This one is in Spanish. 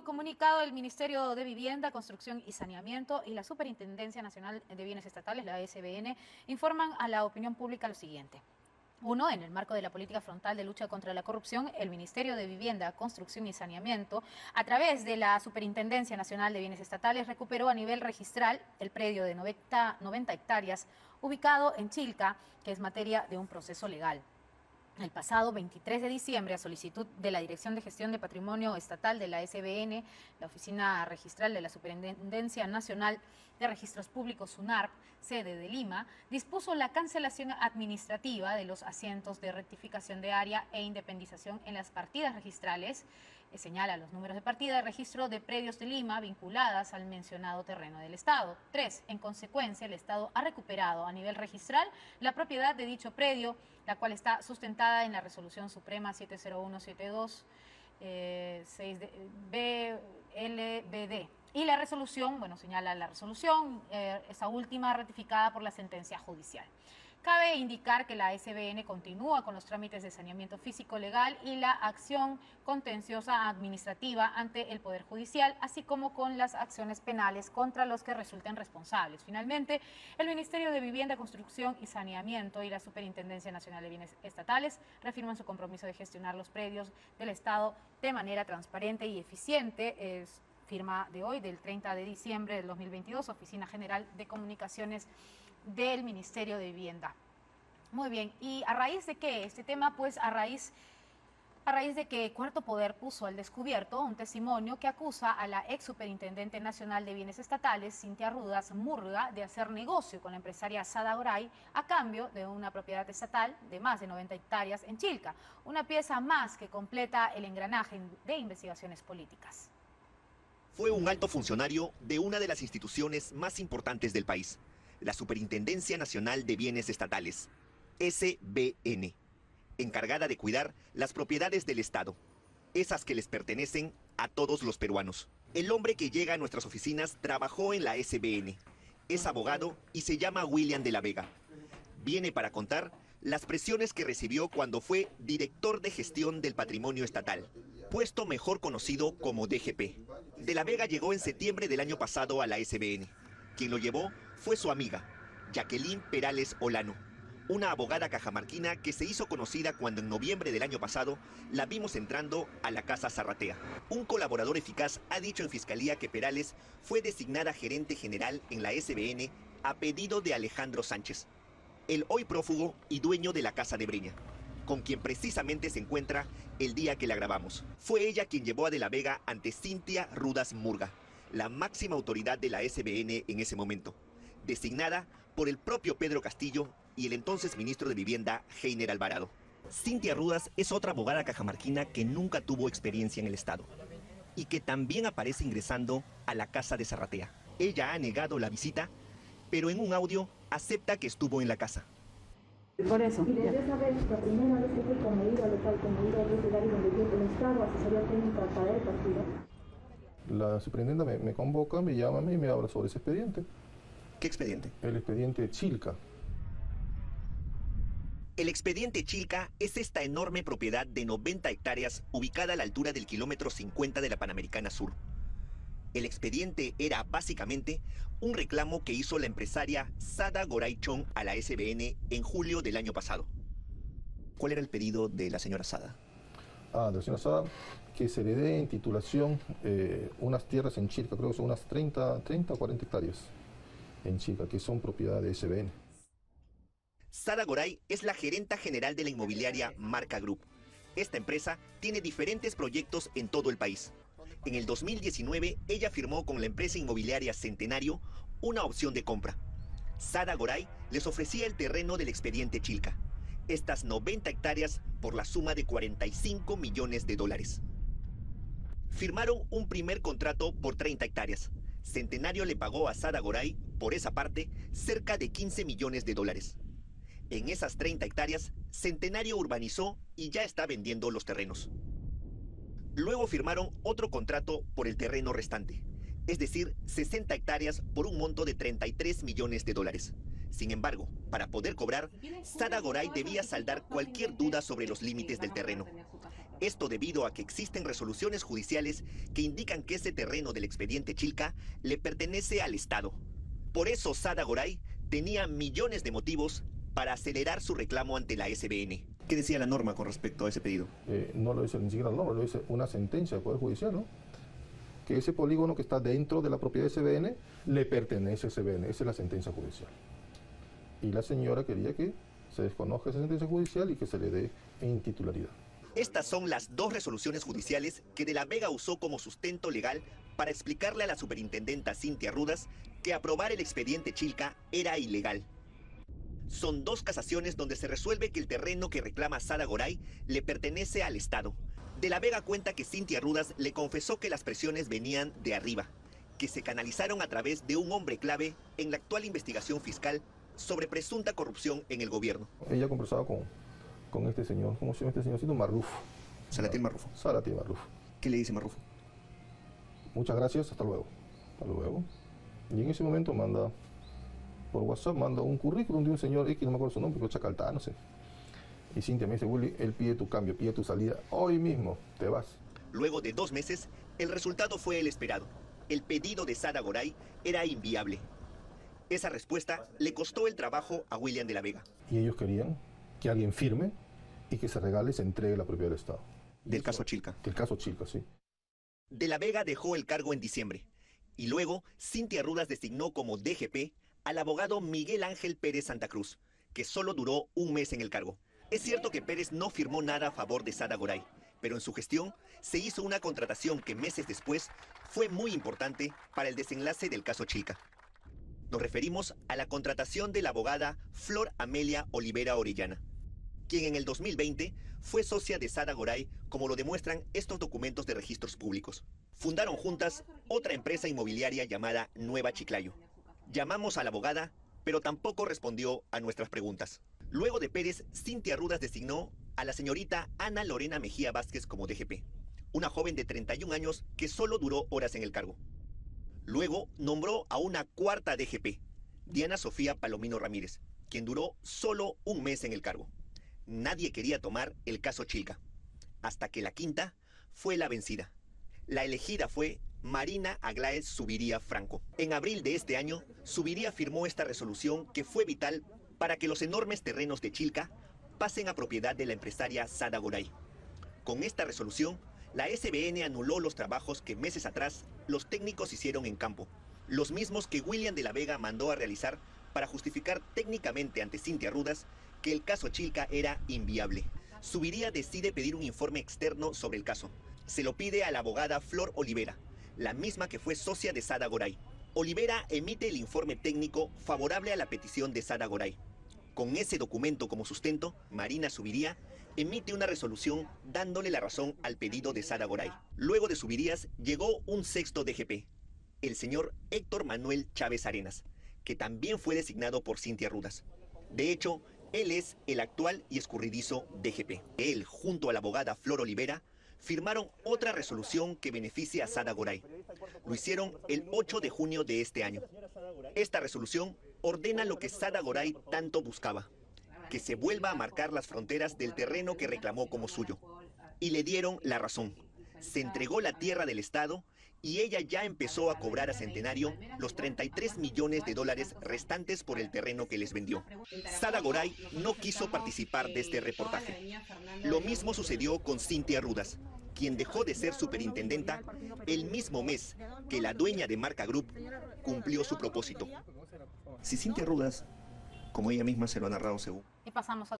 comunicado, el Ministerio de Vivienda, Construcción y Saneamiento y la Superintendencia Nacional de Bienes Estatales, la SBN, informan a la opinión pública lo siguiente. 1. En el marco de la política frontal de lucha contra la corrupción, el Ministerio de Vivienda, Construcción y Saneamiento, a través de la Superintendencia Nacional de Bienes Estatales, recuperó a nivel registral el predio de 90 hectáreas ubicado en Chilca, que es materia de un proceso legal. El pasado 23 de diciembre, a solicitud de la Dirección de Gestión de Patrimonio Estatal de la SBN, la Oficina Registral de la Superintendencia Nacional de Registros Públicos, SUNARP, sede de Lima, dispuso la cancelación administrativa de los asientos de rectificación de área e independización en las partidas registrales, señala los números de partida de registro de predios de Lima vinculadas al mencionado terreno del Estado. 3. En consecuencia, el Estado ha recuperado a nivel registral la propiedad de dicho predio, la cual está sustentada en la Resolución Suprema 70172 6BLBD. Y la resolución, señala la resolución, esa última ratificada por la sentencia judicial. Cabe indicar que la SBN continúa con los trámites de saneamiento físico legal y la acción contenciosa administrativa ante el Poder Judicial, así como con las acciones penales contra los que resulten responsables. Finalmente, el Ministerio de Vivienda, Construcción y Saneamiento y la Superintendencia Nacional de Bienes Estatales reafirman su compromiso de gestionar los predios del Estado de manera transparente y eficiente. Es firma de hoy, del 30 de diciembre del 2022, Oficina General de Comunicaciones del Ministerio de Vivienda. Muy bien, ¿y a raíz de qué? Este tema, pues a raíz de que Cuarto Poder puso al descubierto un testimonio que acusa a la ex superintendente nacional de bienes estatales, Cintia Rudas Murga, de hacer negocio con la empresaria Sada Goray a cambio de una propiedad estatal de más de 90 hectáreas en Chilca, una pieza más que completa el engranaje de investigaciones políticas. Fue un alto funcionario de una de las instituciones más importantes del país, la Superintendencia Nacional de Bienes Estatales, SBN, encargada de cuidar las propiedades del Estado, esas que les pertenecen a todos los peruanos. El hombre que llega a nuestras oficinas trabajó en la SBN, es abogado y se llama William de la Vega. Viene para contar las presiones que recibió cuando fue director de gestión del patrimonio estatal, puesto mejor conocido como DGP. De la Vega llegó en septiembre del año pasado a la SBN. Quien lo llevó fue su amiga, Jacqueline Perales Olano, una abogada cajamarquina que se hizo conocida cuando en noviembre del año pasado la vimos entrando a la Casa Zarratea. Un colaborador eficaz ha dicho en Fiscalía que Perales fue designada gerente general en la SBN a pedido de Alejandro Sánchez, el hoy prófugo y dueño de la Casa de Breña, con quien precisamente se encuentra el día que la grabamos. Fue ella quien llevó a De la Vega ante Cintia Rudas Murga, la máxima autoridad de la SBN en ese momento, designada por el propio Pedro Castillo y el entonces ministro de Vivienda, Heiner Alvarado. Cintia Rudas es otra abogada cajamarquina que nunca tuvo experiencia en el Estado y que también aparece ingresando a la Casa de Zarratea. Ella ha negado la visita, pero en un audio acepta que estuvo en la casa. Por eso. Y desde esa vez, la primera vez que fui con medida local, con medida regional, donde yo el Estado, asesoría técnica para el partido. La superintendente me convoca, me llama y me habla sobre ese expediente. ¿Qué expediente? El expediente Chilca. El expediente Chilca es esta enorme propiedad de 90 hectáreas ubicada a la altura del kilómetro 50 de la Panamericana Sur. El expediente era básicamente un reclamo que hizo la empresaria Sada Goray Chong a la SBN en julio del año pasado. ¿Cuál era el pedido de la señora Sada? De la señora Sada, que se le dé en titulación unas tierras en Chilca, creo que son unas 30 o 40 hectáreas en Chilca, que son propiedad de SBN. Sada Goray es la gerenta general de la inmobiliaria Marca Group. Esta empresa tiene diferentes proyectos en todo el país. En el 2019, ella firmó con la empresa inmobiliaria Centenario una opción de compra. Sada Goray les ofrecía el terreno del expediente Chilca, estas 90 hectáreas por la suma de $45 millones. Firmaron un primer contrato por 30 hectáreas. Centenario le pagó a Sada Goray, por esa parte, cerca de $15 millones. En esas 30 hectáreas, Centenario urbanizó y ya está vendiendo los terrenos. Luego firmaron otro contrato por el terreno restante, es decir, 60 hectáreas por un monto de $33 millones. Sin embargo, para poder cobrar, Sada Goray debía saldar cualquier duda sobre los límites del terreno. Esto debido a que existen resoluciones judiciales que indican que ese terreno del expediente Chilca le pertenece al Estado. Por eso Sada Goray tenía millones de motivos para acelerar su reclamo ante la SBN. ¿Qué decía la norma con respecto a ese pedido? No lo dice ni siquiera la norma, lo dice una sentencia del Poder Judicial, ¿no? Que ese polígono que está dentro de la propiedad de SBN le pertenece a SBN, esa es la sentencia judicial. Y la señora quería que se desconozca esa sentencia judicial y que se le dé en titularidad. Estas son las dos resoluciones judiciales que De la Vega usó como sustento legal para explicarle a la superintendenta Cintia Rudas que aprobar el expediente Chilca era ilegal. Son dos casaciones donde se resuelve que el terreno que reclama Sada Goray le pertenece al Estado. De la Vega cuenta que Cintia Rudas le confesó que las presiones venían de arriba, que se canalizaron a través de un hombre clave en la actual investigación fiscal sobre presunta corrupción en el gobierno. Ella conversaba con este señor, ¿cómo se llama este señorcito? Marrufo. Salatín Marrufo. Salatín Marrufo. ¿Qué le dice Marrufo? Muchas gracias, hasta luego. Hasta luego. Y en ese momento manda, por WhatsApp, manda un currículum de un señor X, no me acuerdo su nombre, pero Chacaltá, no sé. Y Cintia me dice, Willy, él pide tu cambio, pide tu salida, hoy mismo te vas. Luego de 2 meses, el resultado fue el esperado. El pedido de Sada Goray era inviable. Esa respuesta le costó el trabajo a William de la Vega. Y ellos querían que alguien firme y que se regale y se entregue la propiedad del Estado. Del caso Chilca. Del caso Chilca, sí. De la Vega dejó el cargo en diciembre. Y luego, Cintia Rudas designó como DGP al abogado Miguel Ángel Pérez Santa Cruz, que solo duró 1 mes en el cargo. Es cierto que Pérez no firmó nada a favor de Sada Goray, pero en su gestión se hizo una contratación que meses después fue muy importante para el desenlace del caso Chilca. Nos referimos a la contratación de la abogada Flor Amelia Olivera Orellana, quien en el 2020 fue socia de Sada Goray, como lo demuestran estos documentos de registros públicos. Fundaron juntas otra empresa inmobiliaria llamada Nueva Chiclayo. Llamamos a la abogada, pero tampoco respondió a nuestras preguntas. Luego de Pérez, Cintia Rudas designó a la señorita Ana Lorena Mejía Vázquez como DGP, una joven de 31 años que solo duró horas en el cargo. Luego nombró a una cuarta DGP, Diana Sofía Palomino Ramírez, quien duró solo 1 mes en el cargo. Nadie quería tomar el caso Chilca, hasta que la quinta fue la vencida. La elegida fue Marina Aglaez Subiría Franco. En abril de este año, Subiría firmó esta resolución que fue vital para que los enormes terrenos de Chilca pasen a propiedad de la empresaria Sada Goray. Con esta resolución, la SBN anuló los trabajos que meses atrás los técnicos hicieron en campo, los mismos que William de la Vega mandó a realizar para justificar técnicamente ante Cintia Rudas que el caso Chilca era inviable. Subiría decide pedir un informe externo sobre el caso. Se lo pide a la abogada Flor Olivera, la misma que fue socia de Sada Goray. Olivera emite el informe técnico favorable a la petición de Sada Goray. Con ese documento como sustento, Marina Subiría emite una resolución dándole la razón al pedido de Sada Goray. Luego de Subirías llegó un sexto DGP, el señor Héctor Manuel Chávez Arenas, que también fue designado por Cintia Rudas. De hecho, él es el actual y escurridizo DGP. Él, junto a la abogada Flor Olivera, firmaron otra resolución que beneficia a Sada Goray. Lo hicieron el 8 de junio de este año. Esta resolución ordena lo que Sada Goray tanto buscaba, que se vuelva a marcar las fronteras del terreno que reclamó como suyo. Y le dieron la razón. Se entregó la tierra del Estado y ella ya empezó a cobrar a Centenario los 33 millones de dólares restantes por el terreno que les vendió. Sada Goray no quiso participar de este reportaje. Lo mismo sucedió con Cintia Rudas, quien dejó de ser superintendenta el mismo mes que la dueña de Marca Group cumplió su propósito. Si Cintia Rudas, como ella misma se lo ha narrado según. Y pasamos a